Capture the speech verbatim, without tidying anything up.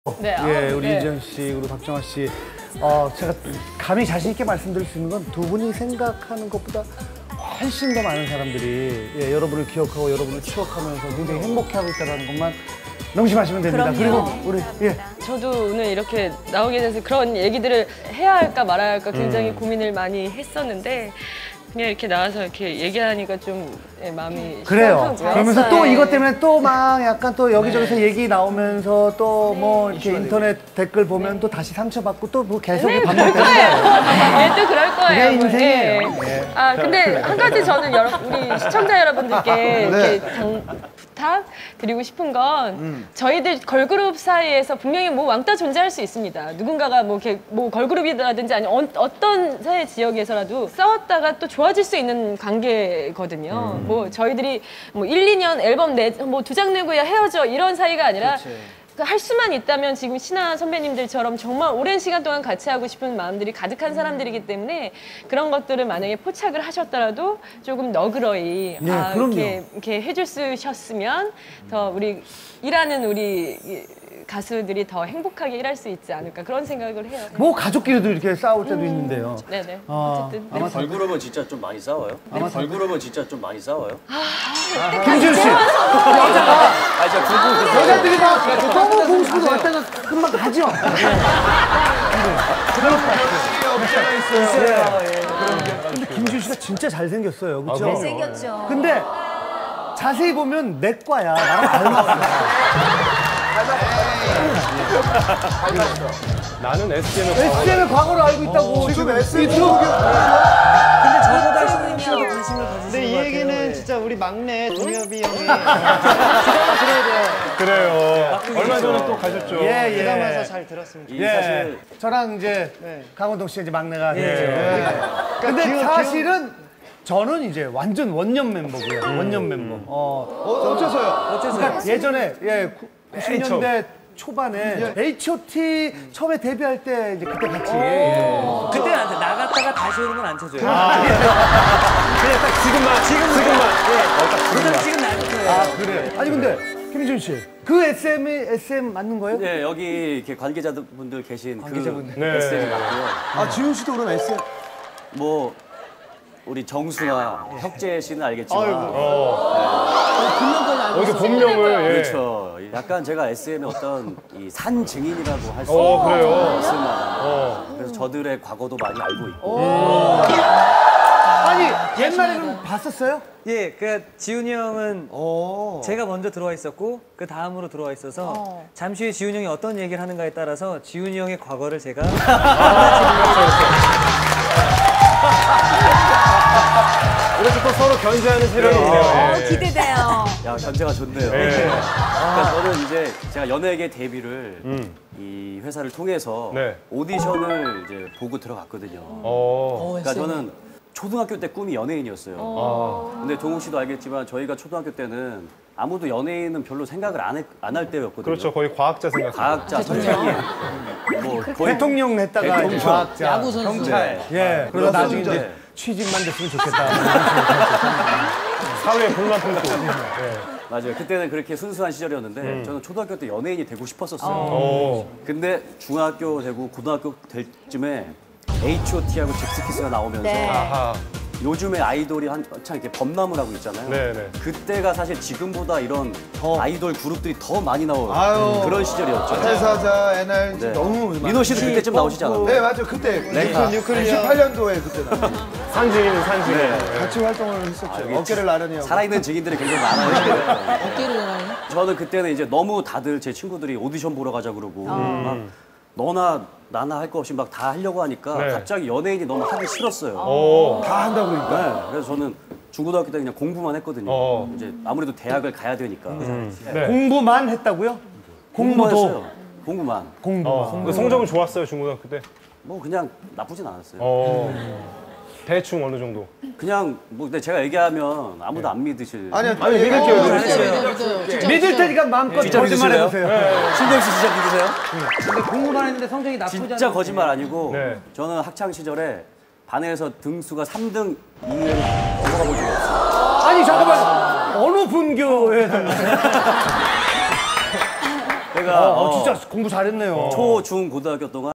네, 예, 아, 우리 네. 이지현 씨 그리고 박정아 씨, 어, 제가 감히 자신 있게 말씀드릴 수 있는 건 두 분이 생각하는 것보다 훨씬 더 많은 사람들이 예, 여러분을 기억하고 여러분을 추억하면서 굉장히 행복해하고 있다는 것만 명심하시면 됩니다. 그럼요. 그리고 우리 예. 저도 오늘 이렇게 나오게 돼서 그런 얘기들을 해야 할까 말아야 할까 굉장히 음. 고민을 많이 했었는데 그냥 이렇게 나와서 이렇게 얘기하니까 좀 예, 마음이 그래요. 시원하고요. 그러면서 또 네. 이것 때문에 또 막 약간 또 여기저기서 얘기 나오면서 또 뭐 이렇게 인터넷 댓글 보면 또 다시 상처받고 또 뭐 계속 네, 반복되는 그럴 거예요. 거예요. 네, 또 그럴 거예요. 그게 인생이에요. 예. 예. 아, 근데 한 가지 저는 여러, 우리 시청자 여러분들께 이렇게 당, 부탁 드리고 싶은 건 음. 저희들 걸그룹 사이에서 분명히 뭐 왕따 존재할 수 있습니다. 누군가가 뭐 이렇게 뭐 걸그룹이라든지 아니면 어, 어떤 사회 지역에서라도 싸웠다가 또 좋아질 수 있는 관계거든요. 음. 뭐 저희들이 뭐 일, 이 년 앨범 내, 뭐 두 장 내고야 헤어져 이런 사이가 아니라 할 수만 있다면 지금 신하 선배님들처럼 정말 오랜 시간 동안 같이 하고 싶은 마음들이 가득한 사람들이기 때문에 그런 것들을 만약에 포착을 하셨더라도 조금 너그러이 네, 아, 그럼요. 이렇게, 이렇게 해주셨으면 더 우리 일하는 우리 가수들이 더 행복하게 일할 수 있지 않을까 그런 생각을 해요. 뭐 가족끼리도 이렇게 싸울 때도 있는데요. 네네. 어, 어쨌든 아마 네. 걸그룹은 진짜 좀 많이 싸워요? 아마 걸그룹은 진짜 좀 많이 싸워요? 김지현 씨, 아, 진짜 궁금 여자들이 막 너무 보고 싶어서 올 때는 금방 가죠. 근데 김지현 씨가 진짜 잘생겼어요, 그렇죠? 잘생겼죠. 근데 자세히 보면 내과야. 나랑 닮았어. 나는 에스지엔을 에스엠의 과거를 알고 있다고. 지금 에스엠 근데 저보다 신동 씨도 관심을 가지시는 근데 이 것 얘기는 같아요. 진짜 우리 막내 동엽이 형이 그래요. 얼마 전에 또 가셨죠. 예, 예. 드라마에서 잘 들었습니다. 이 예. 사실 저랑 이제 네. 강호동 씨가 이제 막내가 예. 됐죠. 그러니까 근데 기억- 사실은 저는 이제 완전 원년 멤버고요. 원년 멤버. 어, 어, 어째서요? 어째서요? 그러니까 예전에 예, 구십 년대 초반에 에이치 오 티 처음에 데뷔할 때 이제 그때 같이. 예. 그때 안 돼. 나갔다가 다시 오는 건 안 쳐줘요. 그냥 딱 지금만, 지금, 지금만. 그럼 지금 나갈 거예요. 아 그래. 아니 근데 김희준 씨, 그 에스엠이 에스엠 맞는 거예요? 네, 여기 이렇게 관계자분들 계신 관계자분들. 그 네. 에스엠이 맞고요. 아 지훈 씨도 그럼 에스엠. 뭐 우리 정수나 혁재 씨는 알겠지만 어, 이게 본명을. 예. 그렇죠. 약간 제가 에스엠의 어떤 이 산 증인이라고 할 수 어, 그래요? 있을 만한. 어. 그래서 저들의 과거도 많이 알고 있고. 아니 옛날에는 봤었어요? 예, 그 지훈이 형은 제가 먼저 들어와 있었고 그 다음으로 들어와 있어서 잠시 후에 지훈이 형이 어떤 얘기를 하는가에 따라서 지훈이 형의 과거를 제가 이렇게 또 서로 견제하는 세력이 있네요. 어, 예. 기대돼요. 야, 견제가 좋네요. 예. 그러니까 저는 이제 제가 연예계 데뷔를 음. 이 회사를 통해서 네. 오디션을 이제 보고 들어갔거든요. 어. 그러니까 저는 초등학교 때 꿈이 연예인이었어요. 아. 근데 동욱 씨도 알겠지만 저희가 초등학교 때는 아무도 연예인은 별로 생각을 안 할 때였거든요. 그렇죠. 거의 과학자 생각. 과학자, 선생님, 뭐 거의 대통령 했다가 이제 대통령. 과학자, 야구 선수. 경제. 예. 그러다 그런 나중에 문제. 이제 취직만 됐으면 좋겠다. 사회에 불만 품고. 맞아요. 그때는 그렇게 순수한 시절이었는데 음. 저는 초등학교 때 연예인이 되고 싶었었어요. 어. 근데 중학교 되고 고등학교 될 쯤에 에이치 오 티하고 집스키스가 나오면서 네. 아하. 요즘에 아이돌이 한창 이렇게 범람을 있잖아요. 네네. 그때가 사실 지금보다 이런 아이돌 그룹들이 더 많이 나오는 아유. 그런 시절이었죠. 회사자, 에너지 네. 너무 민호 씨도 그때쯤 나오시지 않았나요? 네, 맞죠. 그때 랭카. 구십팔 년도에 그때 나왔죠. 산증인, 산증인. 네. 같이 활동을 했었죠. 아, 여기 어깨를 나란히 하고. 살아있는 증인들이 굉장히 많아요. 어깨를 나란히? 저는 그때는 이제 너무 다들 제 친구들이 오디션 보러 가자 그러고 막 너나 나나 할 거 없이 막 다 하려고 하니까 네. 갑자기 연예인이 너무 하기 싫었어요. 어. 다 한다고 그러니까. 네, 그래서 저는 중고등학교 때 그냥 공부만 했거든요. 어. 이제 아무래도 대학을 가야 되니까 네. 공부만 했다고요? 공부만 공부도. 했어요. 공부만. 공부. 어. 그 성적은 좋았어요, 중고등학교 때? 뭐 그냥 나쁘진 않았어요. 어. 대충 어느 정도? 그냥 뭐 근데 제가 얘기하면 아무도 안 믿으실. 아니요, 아니, 믿을게요. 믿을 테니까 마음껏 진짜 거짓말 믿으실래요? 해보세요. 신동 씨 진짜 믿으세요? 근데 공부만 했는데 성적이 나쁘지 않아요. 진짜 거짓말 아니고 네. 저는 학창 시절에 반에서 등수가 삼 등 이내로 넘어가 본 적이 없어요. 아니 잠깐만 어느 분교에 다녔어요? 제가 어, 어, 진짜 공부 잘했네요. 초, 중, 고등학교 동안